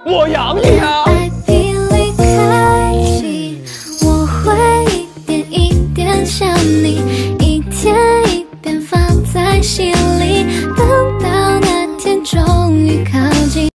我养你啊！ 爱比离开近，我会一点一点想你，一天一点放在心里。